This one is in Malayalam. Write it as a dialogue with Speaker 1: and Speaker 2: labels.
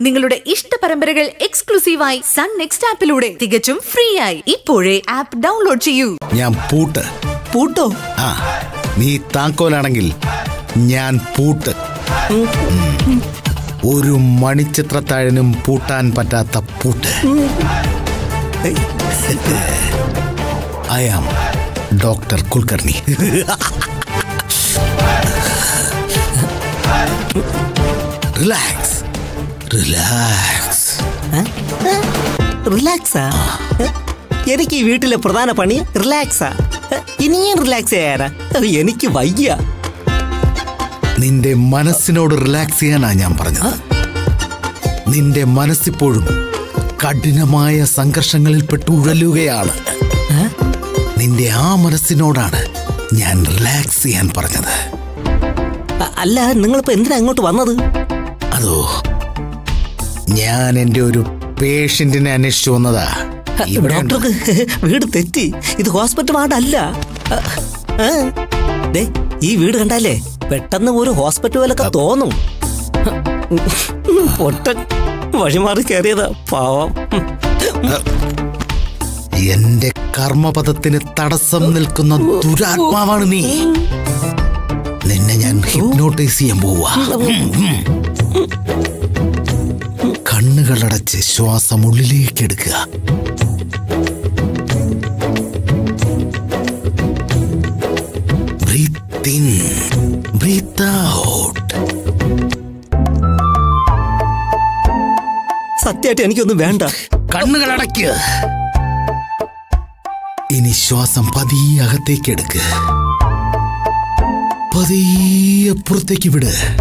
Speaker 1: നിങ്ങളുടെ ഇഷ്ട പരമ്പരകൾ എക്സ്ക്ലൂസീവായി സൺ നെക്സ്റ്റ് ആപ്പിലൂടെ തികച്ചും ഫ്രീ ആയി ഇപ്പോഴേ ആപ്പ് ഡൗൺലോഡ് ചെയ്യൂ.
Speaker 2: ഞാൻ പൂട്ടോ? ആ, നീ താക്കോലാണെങ്കിൽ ഞാൻ പൂട്ട്. ഒരു മണിച്ചിത്രത്താഴിനും പൂട്ടാൻ പറ്റാത്ത പൂട്ട്. I am doctor Kulkarni. Relax.
Speaker 3: റിലാക്സാ? എനിക്ക് ഈ വീട്ടിലെ പ്രധാന പണി റിലാക്സാ. ഇനിയും റിലാക്സ് ചെയ്യാനാ? എനിക്ക് വയ്യ.
Speaker 2: നിന്റെ മനസ്സിനോട് റിലാക്സ് ചെയ്യാനാ ഞാൻ പറഞ്ഞത്. നിന്റെ മനസ്സിപ്പോഴും കഠിനമായ സംഘർഷങ്ങളിൽപ്പെട്ട് ഉഴലുകയാണ്. നിന്റെ ആ മനസ്സിനോടാണ് ഞാൻ റിലാക്സ് ചെയ്യാൻ പറഞ്ഞത്.
Speaker 3: അല്ല, നിങ്ങളിപ്പോ എന്തിനാ അങ്ങോട്ട് വന്നത്?
Speaker 2: അതോ, ഞാൻ എന്റെ ഒരു പേഷ്യന്റിനെ അന്വേഷിച്ചു വന്നതാ.
Speaker 3: ഡോക്ടർക്ക് വീട് തെറ്റി. ഇത് ഹോസ്പിറ്റൽ വാർഡല്ല. ഈ വീട് കണ്ടാലേ പെട്ടെന്ന് ഒരു ഹോസ്പിറ്റൽ പോലൊക്കെ തോന്നും. പൊട്ടൻ വഴിമാറി കയറിയതാ, പാവം.
Speaker 2: എന്റെ കർമ്മപദത്തിന് തടസ്സം നിൽക്കുന്ന ദുരാത്മാവാണ് നീ. നിന്നെ ഞാൻ ഹിപ്നോട്ടൈസ് ചെയ്യാൻ പോവാ. കണ്ണുകളടച്ച് ശ്വാസം ഉള്ളിലേക്ക് എടുക്കുക. Breathe in, breathe out.
Speaker 3: സത്യമായിട്ട് എനിക്കൊന്നും വേണ്ട.
Speaker 2: കണ്ണുകളടയ്ക്കുക. ഇനി ശ്വാസം പതിയെ അകത്തേക്ക് എടുക്കുക. പതിയെ പുറത്തേക്ക് വിട്.